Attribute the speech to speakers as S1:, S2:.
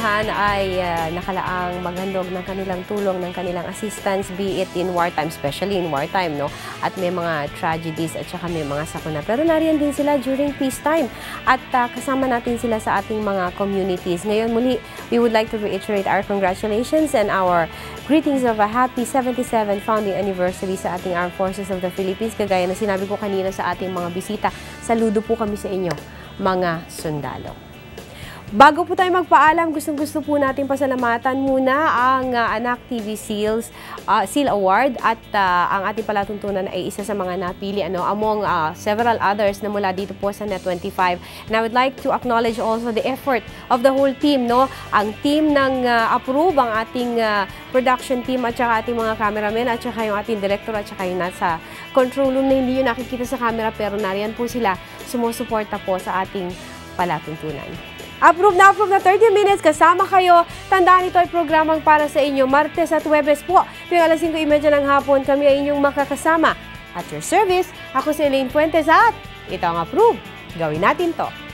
S1: eskwelahan ay nakalaang maghandog ng kanilang tulong, ng kanilang assistance, be it in wartime, especially in wartime, no? At may mga tragedies at saka may mga sakuna. Pero nariyan din sila during peacetime at kasama natin sila sa ating mga communities. Ngayon muli, we would like to reiterate our congratulations and our greetings of a happy 77th founding anniversary sa ating Armed Forces of the Philippines. Kagaya na sinabi ko kanina sa ating mga bisita, saludo po kami sa inyo, mga sundalo. Bago po tayo magpaalam, gustong-gusto po natin pasalamatan muna ang Anak TV Seal Award at ang ating palatuntunan ay isa sa mga napili among several others na mula dito po sa Net25. And I would like to acknowledge also the effort of the whole team, no? Ang team ng Approve, ang ating production team at saka ating mga cameramen at saka yung ating director at saka yung nasa control room na hindi nyo nakikita sa camera pero nariyan po sila sumusuporta po sa ating palatuntunan. Approve na 30 minutes, kasama kayo. Tandaan, ito ay programang para sa inyo. Martes at Huwebes po, tuwing alas 5:30 ng hapon, kami ay inyong makakasama. At your service, ako si Elaine Fuentes at ito ang Approve. Gawin natin to.